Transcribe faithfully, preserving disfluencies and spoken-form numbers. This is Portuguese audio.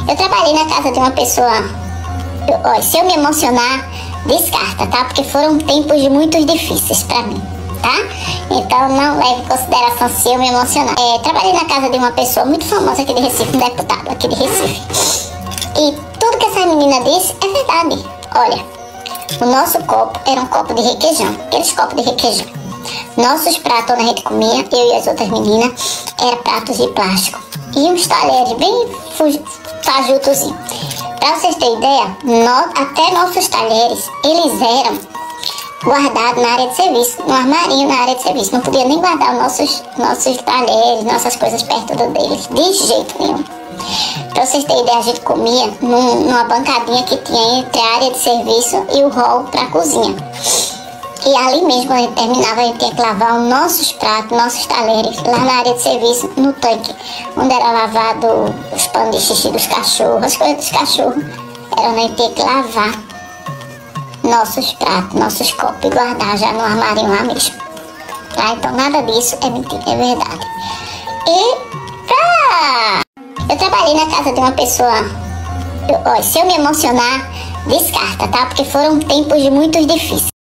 Eu trabalhei na casa de uma pessoa. Eu, ó, se eu me emocionar, descarta, tá? Porque foram tempos muito difíceis pra mim, tá? Então não leve em consideração se eu me emocionar. É, trabalhei na casa de uma pessoa muito famosa aqui de Recife, um deputado aqui de Recife. E tudo que essa menina disse é verdade. Olha, o nosso copo era um copo de requeijão, aqueles copos de requeijão. Nossos pratos, onde a gente comia, eu e as outras meninas, eram pratos de plástico. E uns talheres bem fajutozinhos. Pra vocês terem ideia, no, até nossos talheres, eles eram guardados na área de serviço, no armarinho na área de serviço. Não podia nem guardar os nossos, nossos talheres, nossas coisas perto do deles, de jeito nenhum. Pra vocês terem ideia, a gente comia num, numa bancadinha que tinha entre a área de serviço e o hall pra cozinha. E ali mesmo, quando a gente terminava, a gente tinha que lavar os nossos pratos, nossos talheres, lá na área de serviço, no tanque, onde era lavado os panos de xixi dos cachorros, as coisas dos cachorros. Era onde a gente tinha que lavar nossos pratos, nossos copos e guardar já no armário lá mesmo. Tá? Então nada disso é mentira, é verdade. E pra... eu trabalhei na casa de uma pessoa. Eu, ó, se eu me emocionar, descarta, tá? Porque foram tempos muito difíceis.